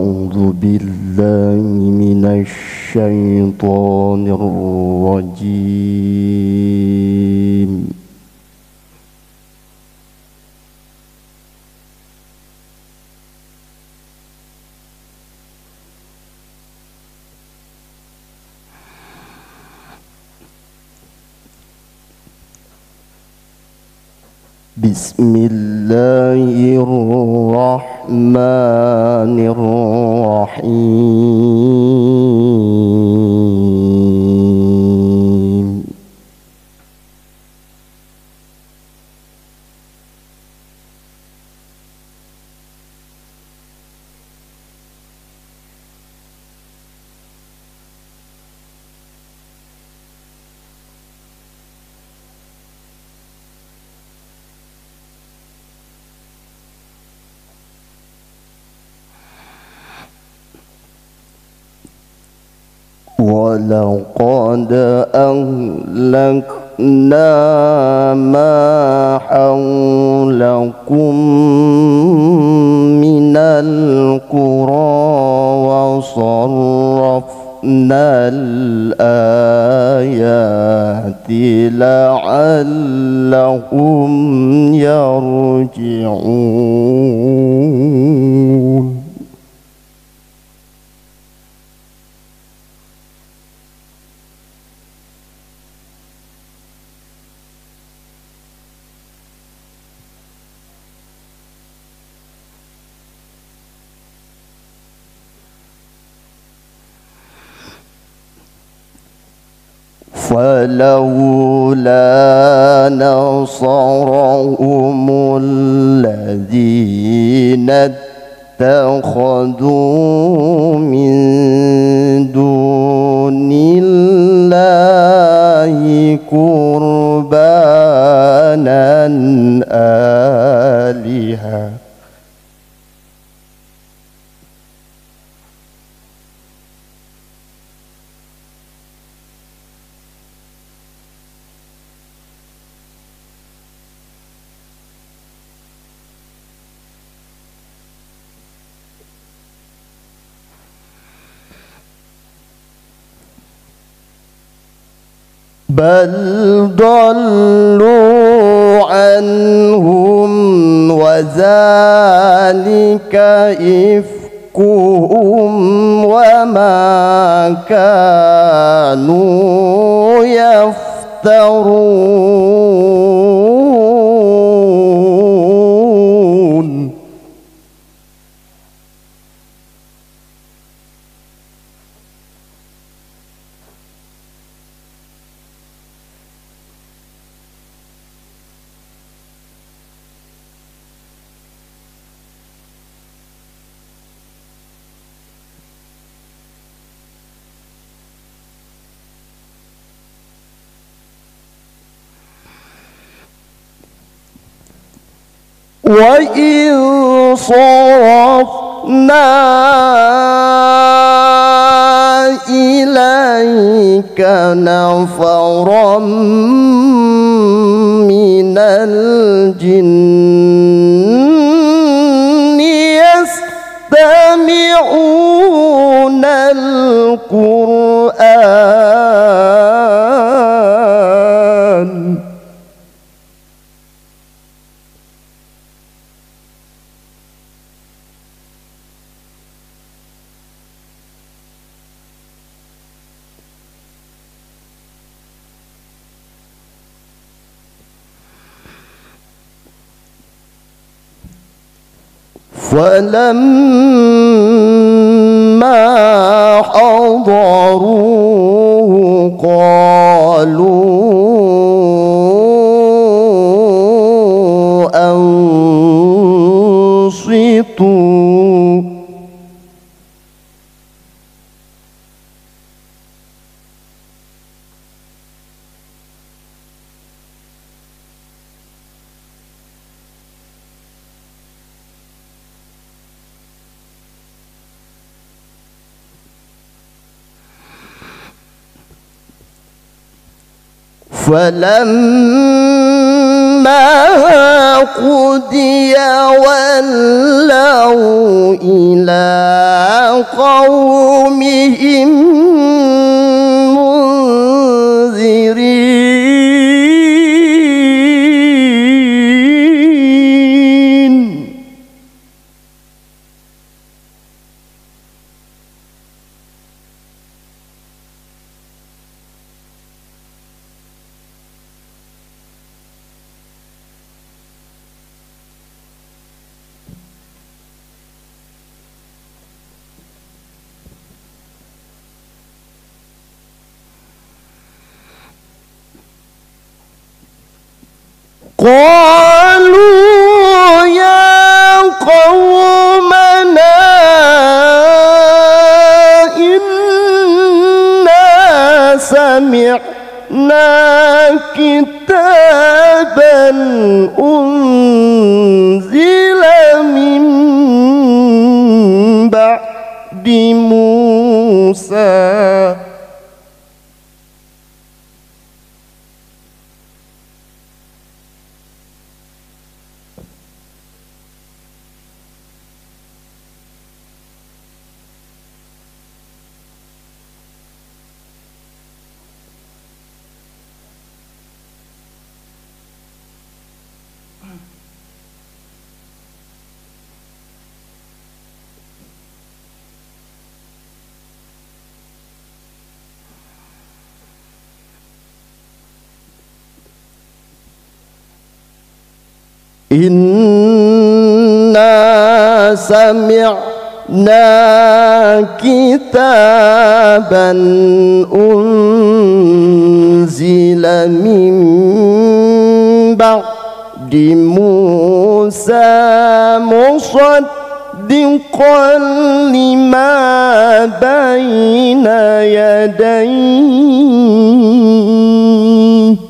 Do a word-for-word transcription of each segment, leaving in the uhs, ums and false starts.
أعوذ بالله من الشيطان الرجيم. بسم الله الرحمن الرحيم. ولقد أهلكنا ما حولكم من القرى وصرفنا الآيات لعلهم يرجعون. فلولا نصرهم الذين اتخذوا من دون الله قربانا آلهة بل ضلوا عنهم وذلك إفكهم وما كانوا يفترون. وإذ صرفنا إليك نفرا من الجن يستمعون القرآن فلما حضروه قالوا أنصتوا فلما فلما قضي ولوا إلى قومهم منذرين. قالوا يا قومنا إنا سمعنا كتابا أنزل من بعد موسى إنا سمعنا كتابا أنزل من بعد موسى مصدقا لما بين يديه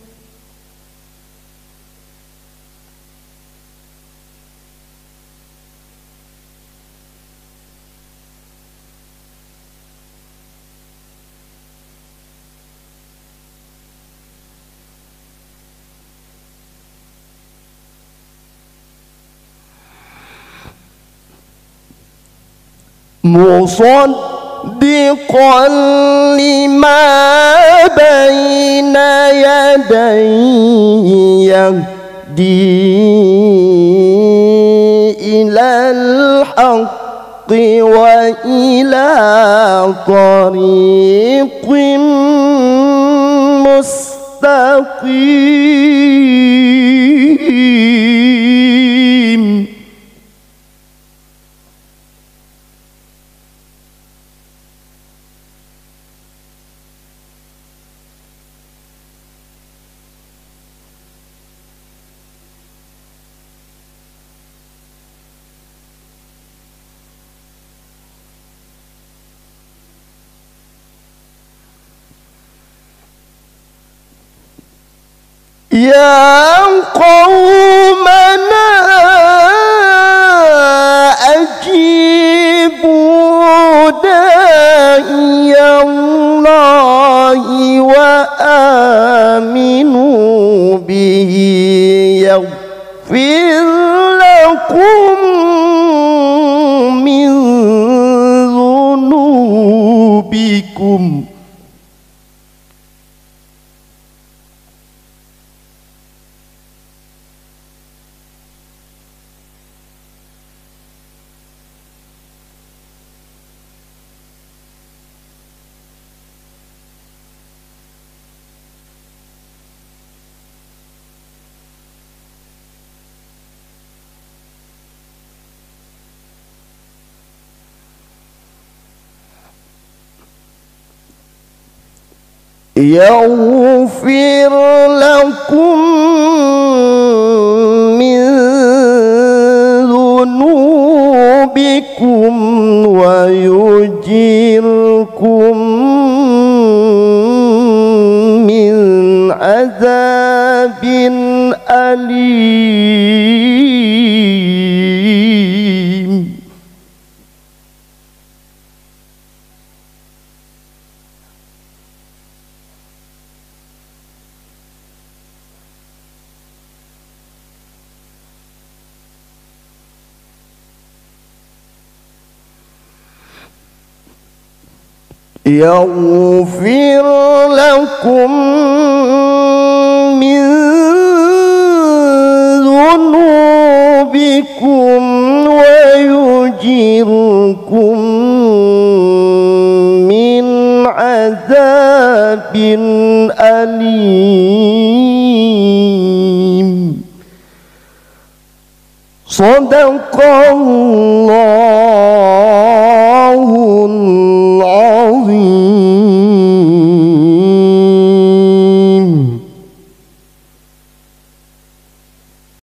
مصدقا لما بين يديه يهدي إلى الحق وإلى طريق مستقيم. يا قومنا أجيبوا داعي الله وآمنوا به يغفر لكم من ذنوبكم يغفر لكم من ذنوبكم ويجيركم من عذاب أليم. يغفر لكم من ذنوبكم ويجركم من عذاب أليم. صدق الله